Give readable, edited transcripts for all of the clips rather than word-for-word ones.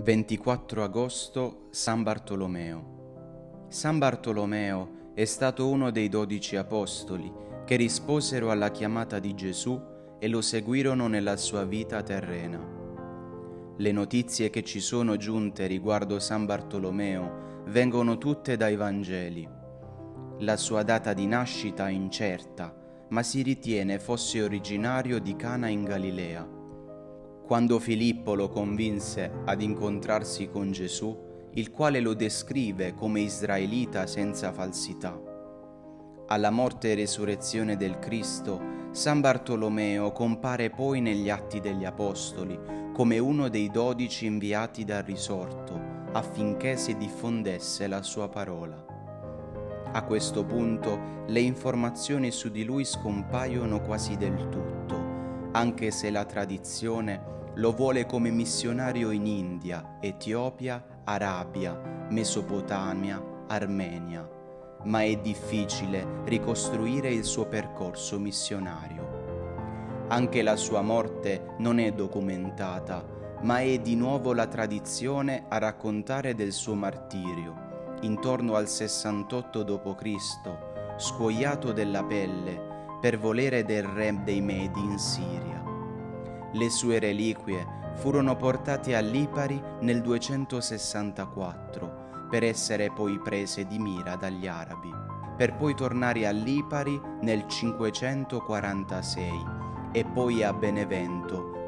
24 agosto, San Bartolomeo. San Bartolomeo è stato uno dei 12 apostoli che risposero alla chiamata di Gesù e lo seguirono nella sua vita terrena. Le notizie che ci sono giunte riguardo San Bartolomeo vengono tutte dai Vangeli. La sua data di nascita è incerta, ma si ritiene fosse originario di Cana in Galilea. Quando Filippo lo convinse ad incontrarsi con Gesù, il quale lo descrive come israelita senza falsità. Alla morte e resurrezione del Cristo, San Bartolomeo compare poi negli Atti degli Apostoli come uno dei 12 inviati dal risorto affinché si diffondesse la sua parola. A questo punto le informazioni su di lui scompaiono quasi del tutto, anche se la tradizione lo vuole come missionario in India, Etiopia, Arabia, Mesopotamia, Armenia, ma è difficile ricostruire il suo percorso missionario. Anche la sua morte non è documentata, ma è di nuovo la tradizione a raccontare del suo martirio, intorno al 68 d.C., scuoiato della pelle per volere del re dei Medi in Siria. Le sue furono portate a Lipari nel 264 per essere poi prese di mira dagli arabi, per poi tornare a Lipari nel 546 e poi a Benevento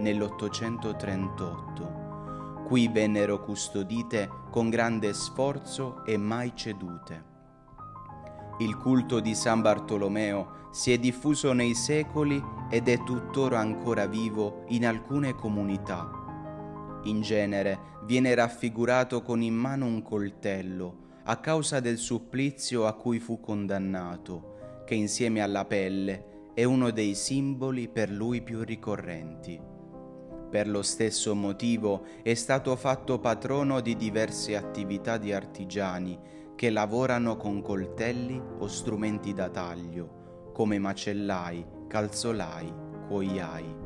nell'838. Qui vennero custodite con grande sforzo e mai cedute. Il culto di San Bartolomeo si è diffuso nei secoli ed è tuttora ancora vivo in alcune comunità. In genere viene raffigurato con in mano un coltello a causa del supplizio a cui fu condannato, che insieme alla pelle è uno dei simboli per lui più ricorrenti. Per lo stesso motivo è stato fatto patrono di diverse attività di artigiani che lavorano con coltelli o strumenti da taglio, come macellai, calzolai, cuoiai.